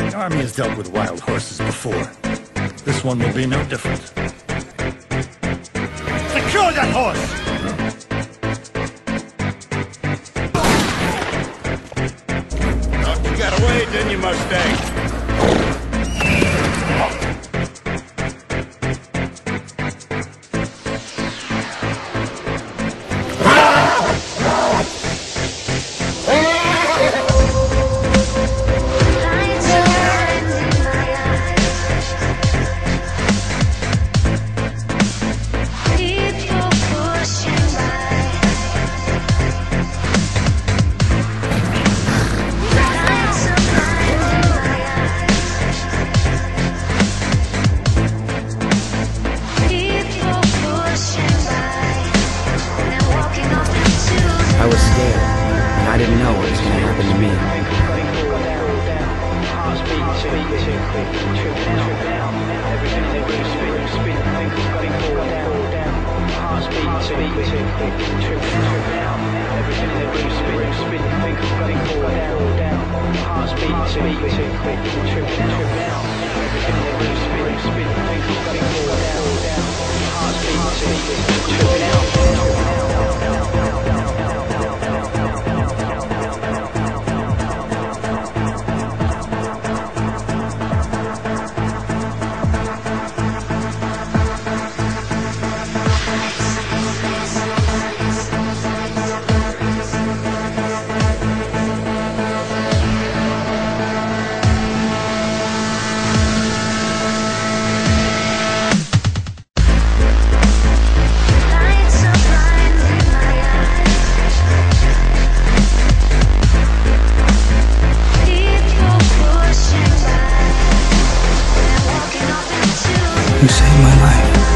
The army has dealt with wild horses before. This one will be no different. Secure that horse! Thought you got away, didn't you, Mustang? I was scared, and I didn't know what was going to happen to me. You saved my life.